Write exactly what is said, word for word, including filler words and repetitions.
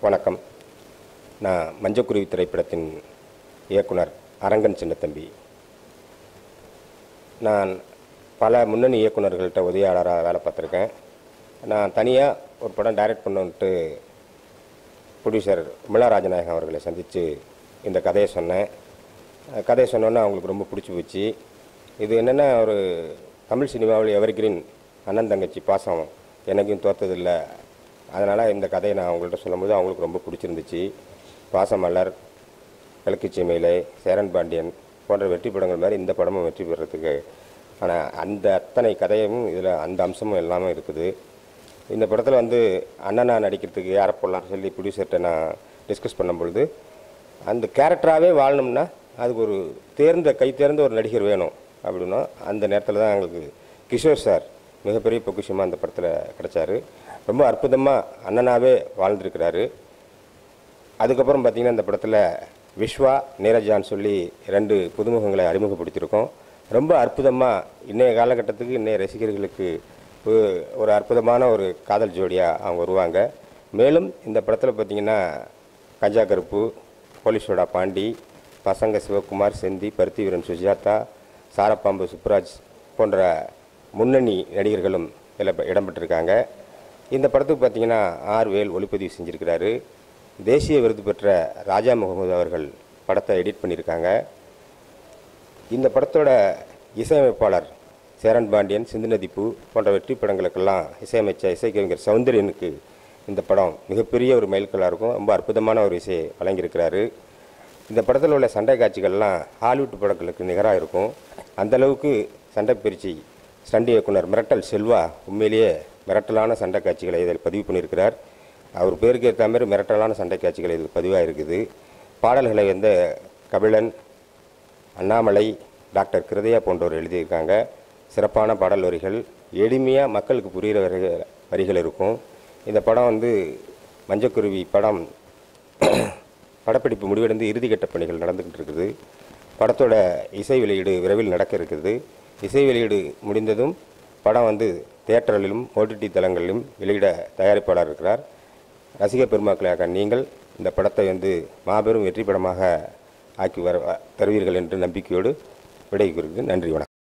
வணக்கம். நான் மஞ்சக்குருவி திரைப்படத்தின் இயக்குனர் அரங்கன் சின்னத்தம்பி. நான் பல முன்னணி இயக்குநர்கள்ட்ட உதவியாளராக வேலை பார்த்துருக்கேன். நான் தனியாக ஒரு படம் டைரக்ட் பண்ணுன்ட்டு ப்ரொடியூசர் மிளா ராஜநாயகம் அவர்களை சந்தித்து இந்த கதையை சொன்னேன். கதையை சொன்னோன்னே அவங்களுக்கு ரொம்ப பிடிச்சி போச்சு. இது என்னென்னா, ஒரு தமிழ் சினிமாவில் எவர்கிரீன் அண்ணன் தங்கச்சி பாசம் எனக்கும் தோற்றதில்லை. அதனால் இந்த கதையை நான் அவங்கள்ட்ட சொல்லும்போது அவங்களுக்கு ரொம்ப பிடிச்சிருந்துச்சு. பாசமலர், கலக்குச்சிமையிலை, சேரன் பாண்டியன் போன்ற வெற்றி படங்கள் மாதிரி இந்த படமும் வெற்றி பெறத்துக்கு ஆனால் அந்த அத்தனை கதையும் இதில் அந்த அம்சமும் எல்லாமே இருக்குது. இந்த படத்தில் வந்து அண்ணனா நடிக்கிறதுக்கு யாரை போடலாம்னு சொல்லி ப்ரொடியூசர்கிட்ட நான் டிஸ்கஸ் பண்ணும்பொழுது, அந்த கேரக்டராகவே வாழணும்னா அதுக்கு ஒரு தேர்ந்த கை தேர்ந்த ஒரு நடிகர் வேணும் அப்படின்னா அந்த நேரத்தில் தான் எங்களுக்கு கிஷோர் சார் மிகப்பெரிய பொக்கிஷமாக அந்த படத்தில் கிடச்சார். ரொம்ப அற்புதமாக அண்ணனாவே வாழ்ந்துருக்கிறாரு. அதுக்கப்புறம் பார்த்திங்கன்னா இந்த படத்தில் விஸ்வா, நீரஜான்னு சொல்லி ரெண்டு புதுமுகங்களை அறிமுகப்படுத்தியிருக்கோம். ரொம்ப அற்புதமாக இன்றைய காலகட்டத்துக்கு இன்றைய ரசிகர்களுக்கு ஒரு அற்புதமான ஒரு காதல் ஜோடியாக அவங்க வருவாங்க. மேலும் இந்த படத்தில் பார்த்திங்கன்னா கஞ்சா கருப்பு, போலீஸோட பாண்டி, பசங்க சிவகுமார், செந்தி, பருத்தி வீரன் சுஜாதா, சாரப்பாம்பு சுப்ராஜ் போன்ற முன்னணி நடிகர்களும் இதில் இடம்பெற்றிருக்காங்க. இந்த படத்துக்கு பார்த்திங்கன்னா ஆர் வேல் ஒளிப்பதிவு செஞ்சுருக்கிறாரு. தேசிய விருது பெற்ற ராஜா முகமது அவர்கள் படத்தை எடிட் பண்ணியிருக்காங்க. இந்த படத்தோட இசையமைப்பாளர் சேரன் பாண்டியன், சிந்து நதிப்பு போன்ற வெற்றி படங்களுக்கெல்லாம் இசையமைச்ச இசைக்கவிஞர் சௌந்தரியனுக்கு இந்த படம் மிகப்பெரிய ஒரு மைல்கல்லாக இருக்கும். ரொம்ப அற்புதமான ஒரு இசையை வழங்கியிருக்கிறாரு. இந்த படத்தில் உள்ள சண்டை காட்சிகள்லாம் ஹாலிவுட் படங்களுக்கு நிகராக இருக்கும். அந்தளவுக்கு சண்டை பயிற்சி ஸ்டண்ட் இயக்குனர் மிரட்டல் செல்வா உண்மையிலேயே மிரட்டலான சண்டை காட்சிகளை இதில் பதிவு பண்ணியிருக்கிறார். அவர் பேருக்கு ஏற்ற மாதிரி மிரட்டலான சண்டை காட்சிகள் இதில் பதிவாக இருக்குது. பாடல்களை வந்து கபிலன், அண்ணாமலை, டாக்டர் கிருதயா போன்றவர் எழுதியிருக்காங்க. சிறப்பான பாடல் வரிகள், எளிமையாக மக்களுக்கு புரிகிற வரி வரிகள் இருக்கும். இந்த படம் வந்து மஞ்சக்குருவி படம் படப்பிடிப்பு முடிவடைந்து இறுதிக்கட்ட பணிகள் நடந்துக்கிட்டு இருக்குது. படத்தோட இசை வெளியீடு விரைவில் நடக்க இருக்குது. இசை வெளியீடு முடிந்ததும் படம் வந்து தியேட்டர்களிலும் ஓடிடி தளங்களிலும் வெளியிட தயாரிப்பாளர் இருக்கிறார். ரசிகர் பெருமக்களாக நீங்கள் இந்த படத்தை வந்து மாபெரும் வெற்றி படமாக ஆக்கி வர தருவீர்கள் என்று நம்பிக்கையோடு விடைபெறுகிறேன். நன்றி, வணக்கம்.